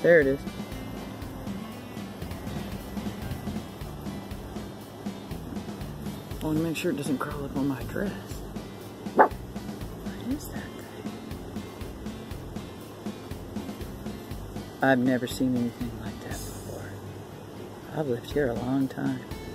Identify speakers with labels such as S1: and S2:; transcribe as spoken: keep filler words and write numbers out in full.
S1: There it is. I want to make sure it doesn't crawl up on my dress. What is that thing? I've never seen anything like that before. I've lived here a long time.